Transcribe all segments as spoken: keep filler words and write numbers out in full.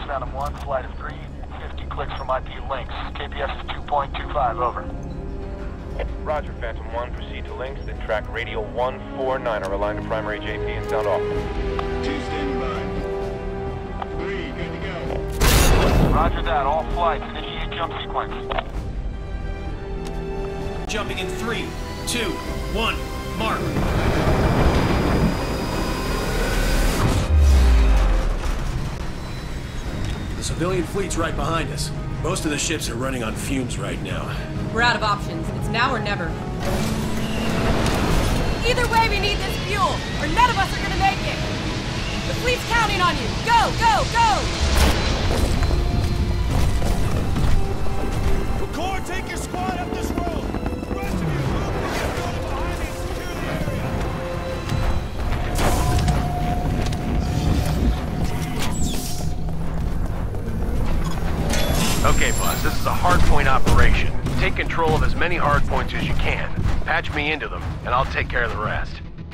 Phantom one, flight of three, fifty clicks from I P links. K P S is two point two five, over. Roger, Phantom one, proceed to links, then track radio one four nine are aligned to primary J P and sound off. Two standing by. Three, good to go. Roger that, all flights, initiate jump sequence. Jumping in three, two, one, mark. The civilian fleet's right behind us. Most of the ships are running on fumes right now. We're out of options. It's now or never. Either way, we need this fuel, or none of us are gonna make it. The fleet's counting on you. Go, go, go! Record, take your squad up this road. The rest of you, move to get building behind me and secure the area. Okay, boss, this is a hardpoint operation. Take control of as many hardpoints as you can. Patch me into them, and I'll take care of the rest.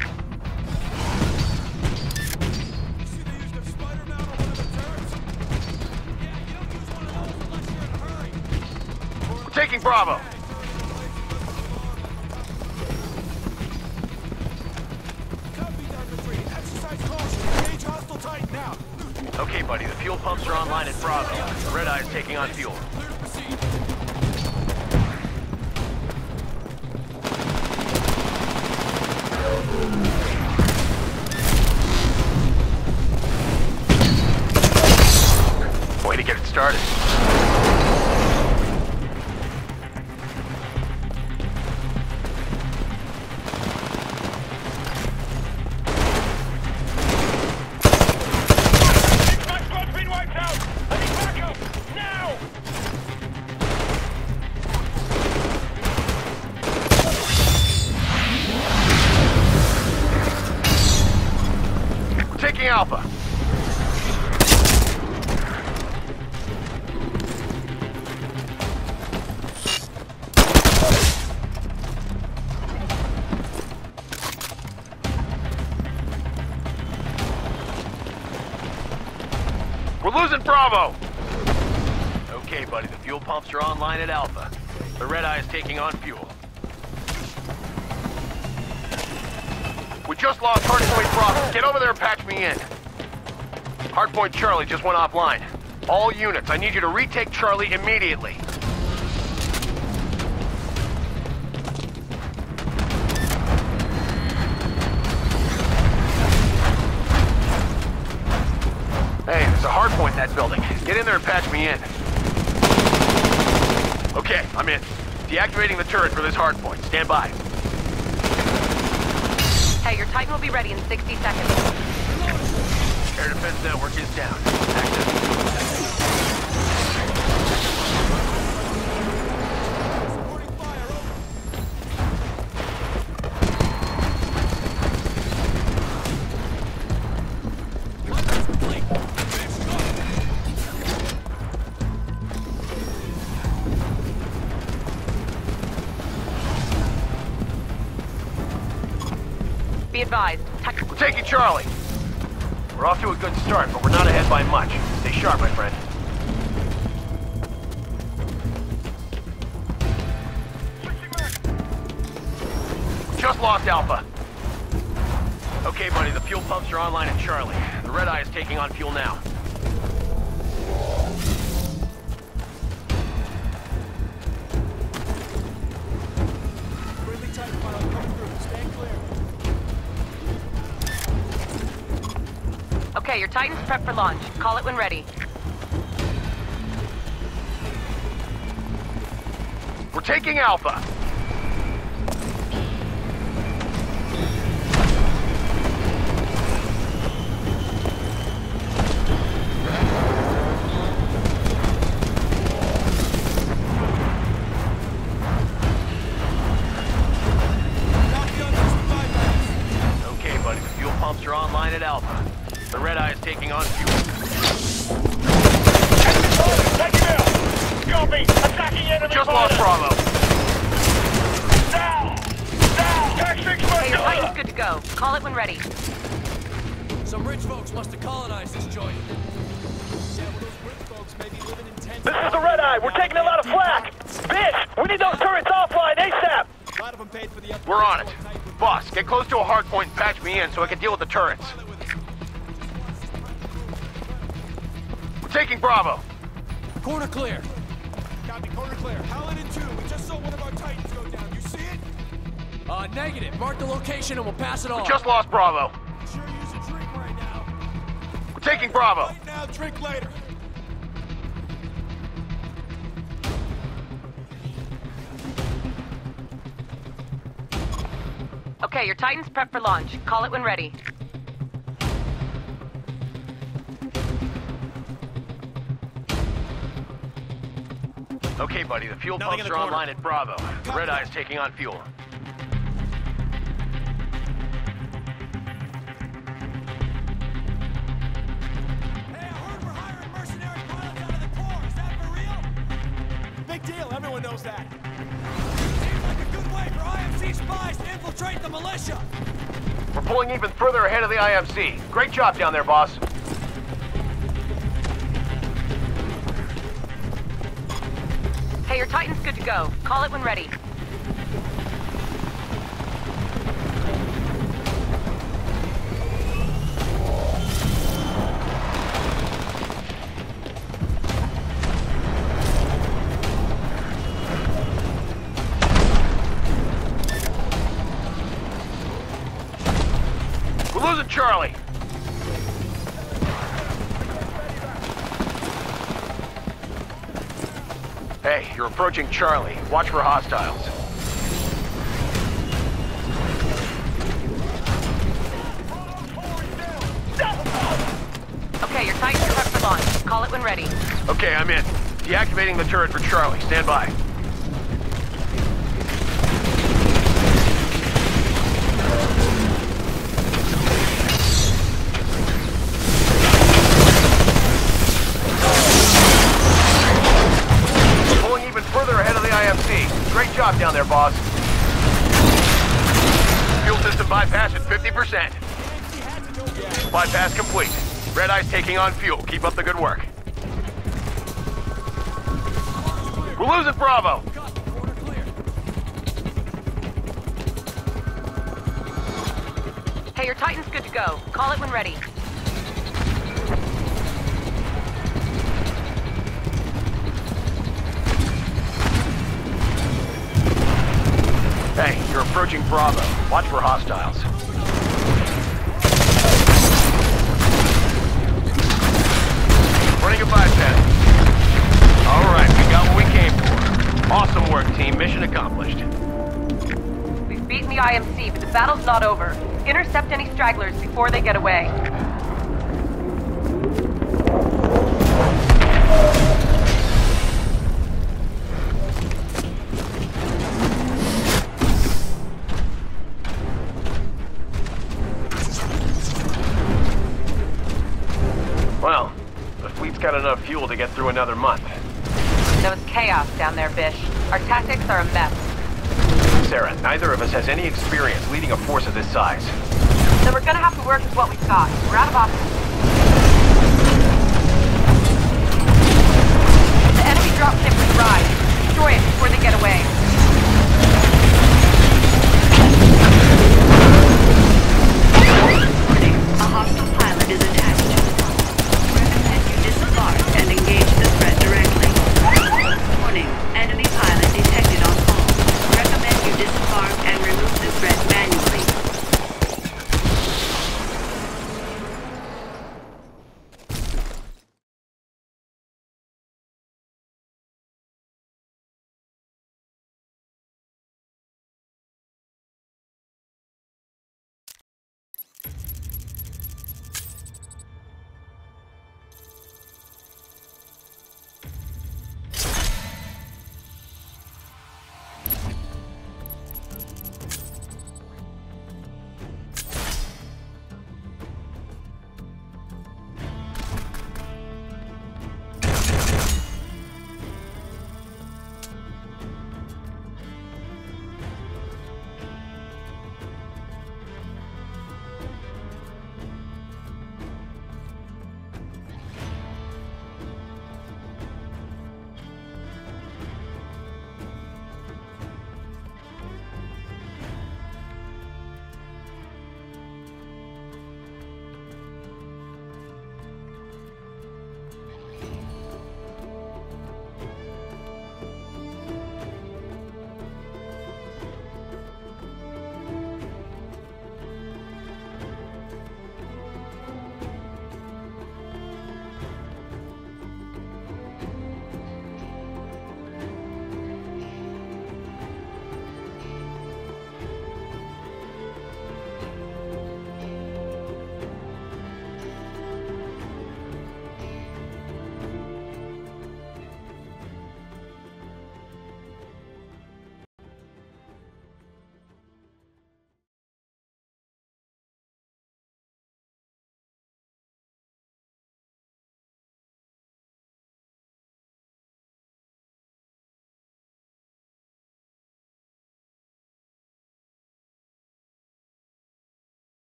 We're taking Bravo. Okay, buddy, the fuel pumps are online at Bravo. The Red Eye is taking on fuel. Way to get it started. Taking Alpha. We're losing Bravo! Okay, buddy, the fuel pumps are online at Alpha. The Red Eye is taking on fuel. We just lost Hardpoint Bravo. Get over there and patch me in. Hardpoint Charlie just went offline. All units, I need you to retake Charlie immediately. Hey, there's a hardpoint in that building. Get in there and patch me in. Okay, I'm in. Deactivating the turret for this hardpoint. Stand by. Hey, your Titan will be ready in sixty seconds. Air defense network is down. Active. Be advised. We're taking Charlie. We're off to a good start, but we're not ahead by much. Stay sharp, my friend. Just lost Alpha. Okay, buddy, the fuel pumps are online at Charlie. The Red Eye is taking on fuel now. Okay, your Titan's prepped for launch. Call it when ready. We're taking Alpha. Okay, buddy, the fuel pumps are online at Alpha. The Red Eye is taking on fuel. Take him out! Copy! Attacking enemy! Just lost Bravo. Down! Down! Tac six Hey, your Titan's good to go. Call it when ready. Some rich folks must have colonized this joint. This is the Red Eye. We're taking a lot of flak. Bish, we need those turrets offline ASAP. A lot of them paid for the We're on it. Boss, get close to a hard point and patch me in so I can deal with the turrets. We're taking Bravo. Corner clear. Copy, corner clear. Howland in two. We just saw one of our Titans go down. You see it? Uh, negative. Mark the location and we'll pass it on. We just lost Bravo. Sure use a drink right now. We're taking Bravo. Right now, drink later. Okay, your Titan's prepped for launch. Call it when ready. Okay, buddy, the fuel Nothing pumps in the are corner. online at Bravo. The Red Eye is taking on fuel. Hey, I heard we're hiring mercenary pilots out of the Corps. Is that for real? Big deal. Everyone knows that. Seems like a good way for I M C spies to infiltrate the militia. We're pulling even further ahead of the I M C. Great job down there, boss. Hey, your Titan's good to go. Call it when ready. We're losing Charlie. Hey, you're approaching Charlie. Watch for hostiles. Okay, your Titan's prepped for launch. Call it when ready. Okay, I'm in. Deactivating the turret for Charlie. Stand by. Pulling even further ahead of the I M C. Great job down there, boss. Fuel system bypass at fifty percent. Bypass complete. Red Eye's taking on fuel. Keep up the good work. We're losing Bravo. Hey, your Titan's good to go. Call it when ready. Hey, you're approaching Bravo. Watch for hostiles. Running a bypass. All right, we got what we came for. Awesome work, team. Mission accomplished. We've beaten the I M C, but the battle's not over. Intercept any stragglers before they get away. Well, the fleet's got enough fuel to get through another month. There was chaos down there, Bish. Our tactics are a mess. Sarah, neither of us has any experience leading a force of this size. So we're gonna have to work with what we've got. We're out of options. The enemy dropship is arrived. Destroy it before they get away. Warning, a hostile pilot is attached. Recommend you disembark and engage the threat directly. Warning, enemy pilot detected on call. Recommend you disembark and remove the threat manually.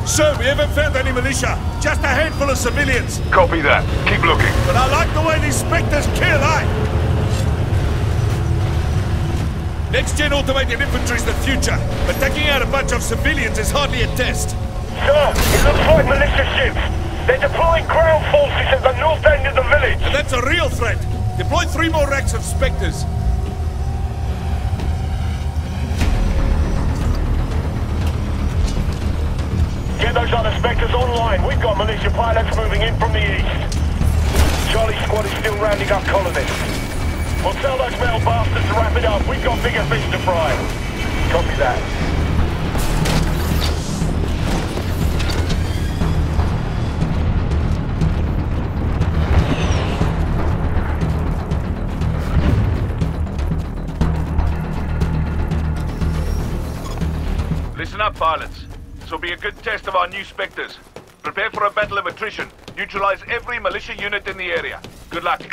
Sir, we haven't found any militia. Just a handful of civilians. Copy that. Keep looking. But I like the way these Spectres kill, eh? Next-gen automated infantry's the future, but taking out a bunch of civilians is hardly a test. Sir, it looks like militia ships. They're deploying ground forces at the north end of the village. And that's a real threat. Deploy three more racks of Spectres. Get those other Spectres online. We've got militia pilots moving in from the east. Charlie squad is still rounding up colonists. We'll tell those metal bastards to wrap it up. We've got bigger fish to fry. Copy that. Listen up, pilots. This will be a good test of our new Spectres. Prepare for a battle of attrition. Neutralize every militia unit in the area. Good luck.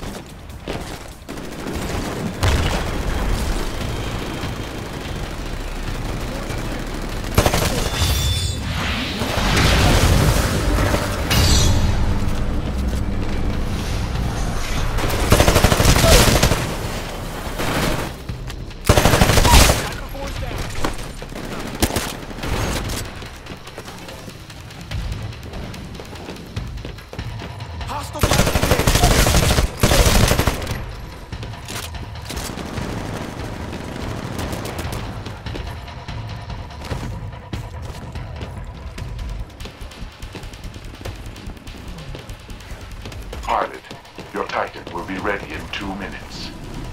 Pilot, your Titan will be ready in two minutes.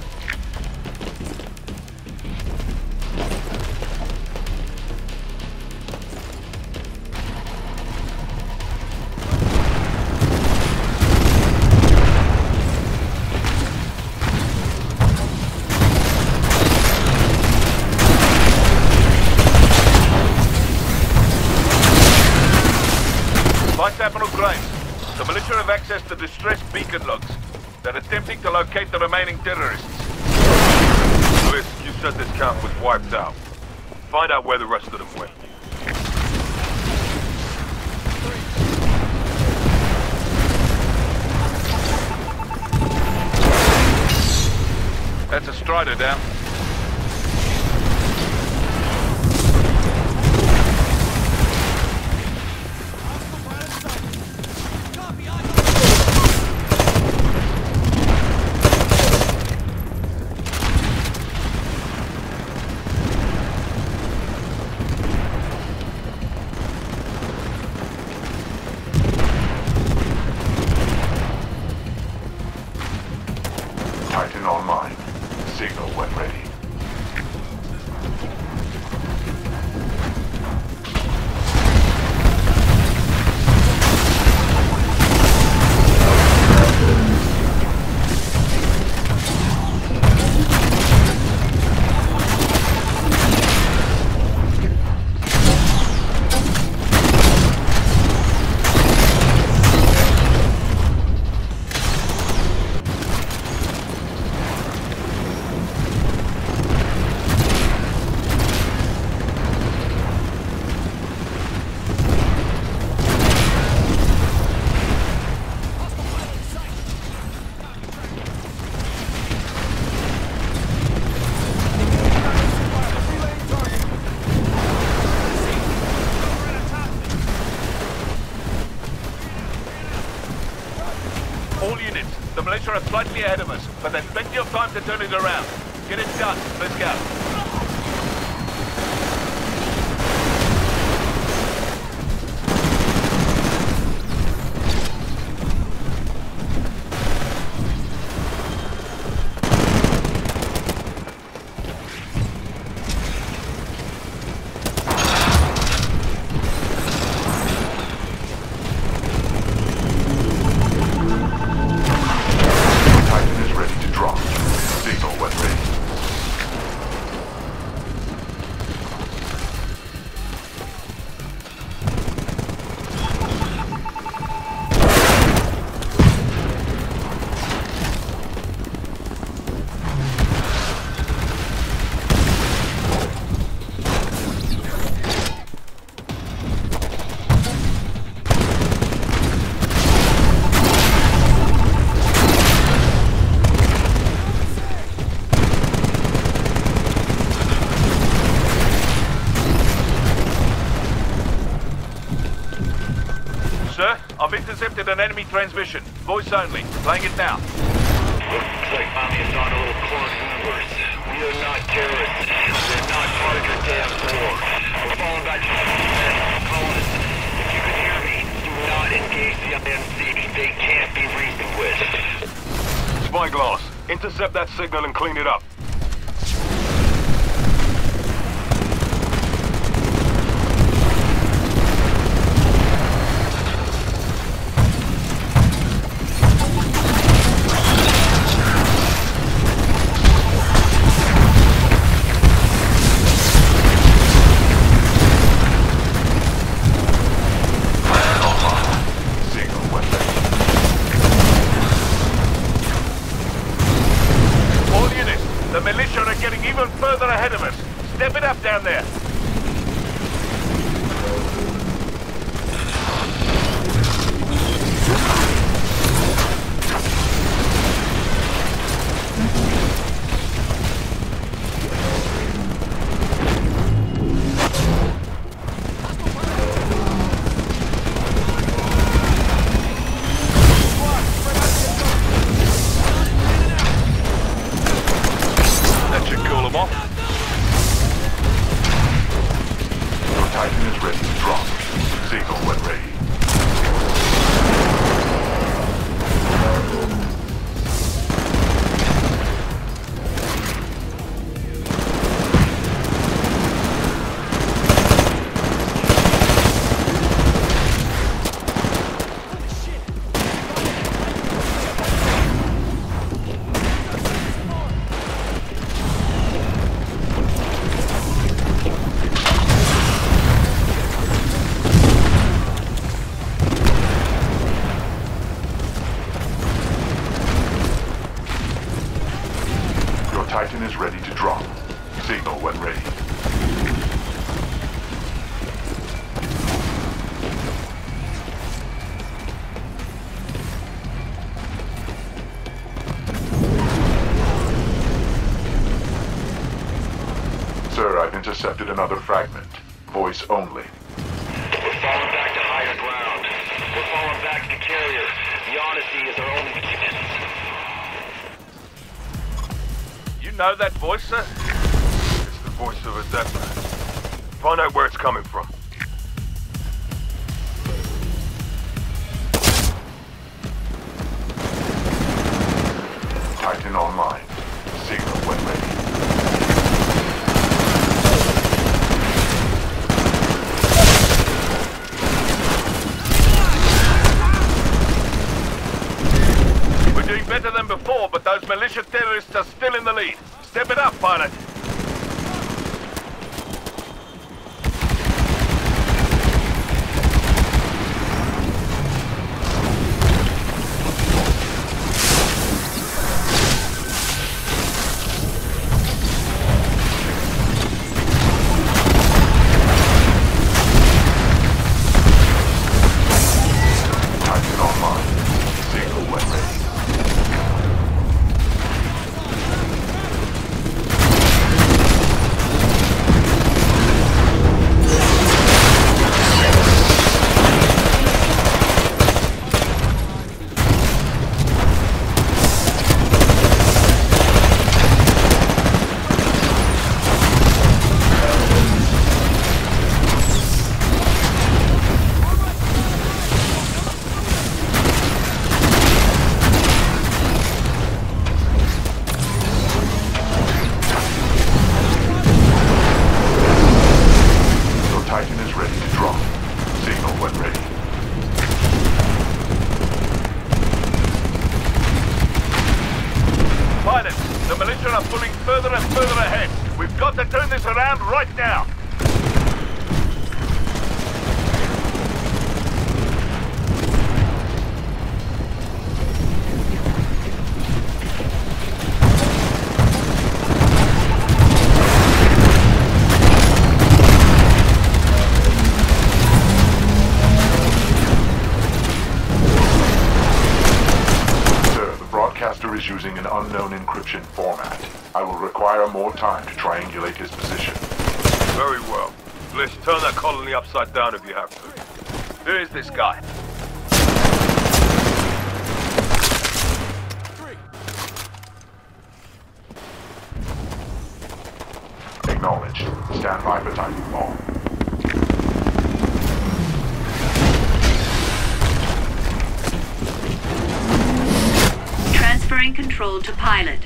Vice Admiral Grimes, the militia have access to distress beacon logs. They're attempting to locate the remaining terrorists. Lewis, you said this camp was wiped out. Find out where the rest of them went. That's a Strider down. Titan online. Signal when ready. All units, the militia are slightly ahead of us, but there's plenty of time to turn it around. Get it done. Let's go. Sir, I've intercepted an enemy transmission. Voice only. Playing it now. Looks like Mommy has gone a little course universe. We are not terrorists. We're not part of your damn war. We're falling back to the colonists. If you can hear me, do not engage the I M C. They can't be reasoned with. Spyglass, intercept that signal and clean it up. The militia are getting even further ahead of us. Step it up down there. Titan is ready to drop. Signal when ready. Titan is ready to drop. Signal when ready. Sir, I've intercepted another fragment. Voice only. We're falling back to higher ground. We're falling back to the carrier. The Odyssey is our only chance. You know that voice, sir? It's the voice of a dead man. Find out where it's coming from. Titan online. Signal when ready. We're doing better than before, but those militia terrorists are still in the lead. Step it up, pilot. Titan online. Signal when ready. Titan is ready to drop. Signal when ready. Pilots, the militia are pulling further and further ahead. We've got to turn this around right now. Is using an unknown encryption format. I will require more time to triangulate his position. Very well. Let's turn that colony upside down if you have to. Who is this guy? Acknowledged. Stand by for Titanfall. Transferring control to pilot.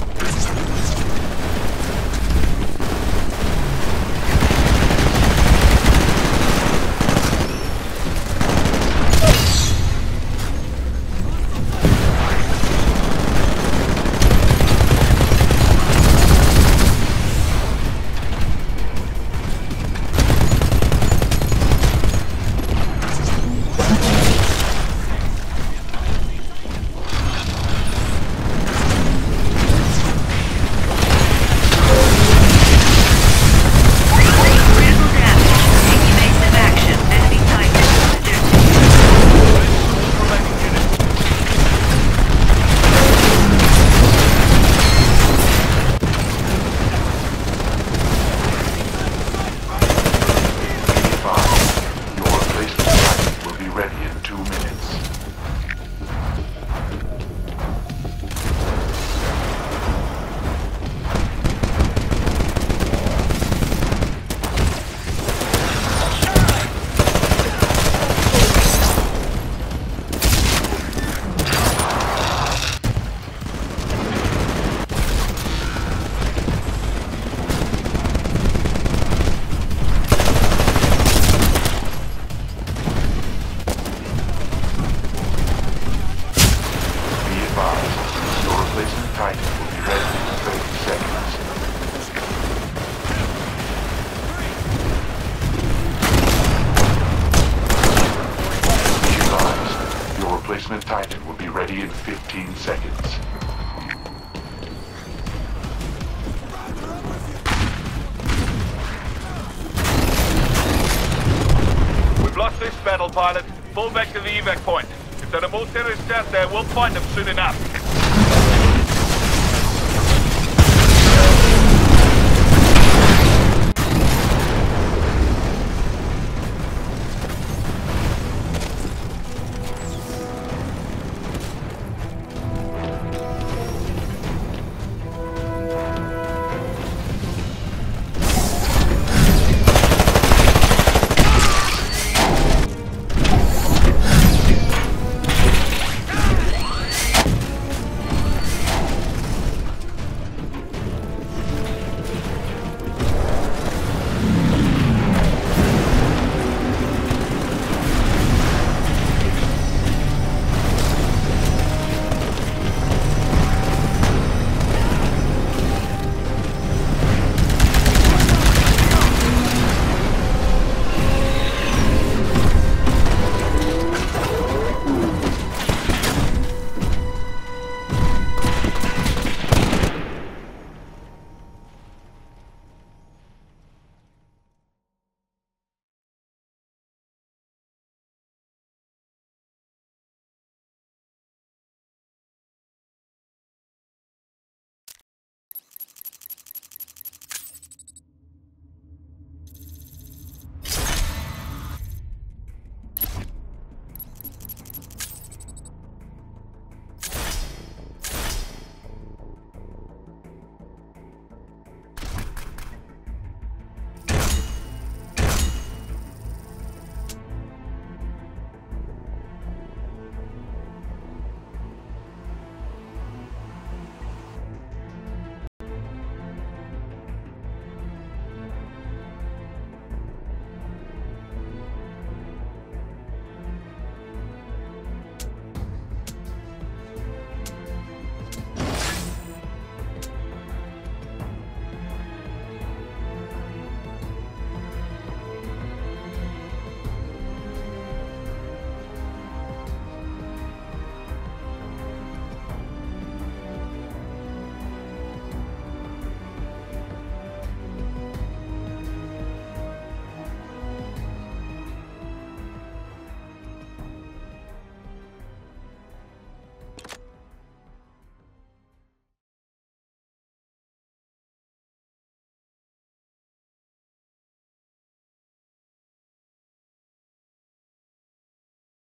Titan will be ready in fifteen seconds. We've lost this battle, pilot. Fall back to the evac point. If there are more terrorists out there, we'll find them soon enough.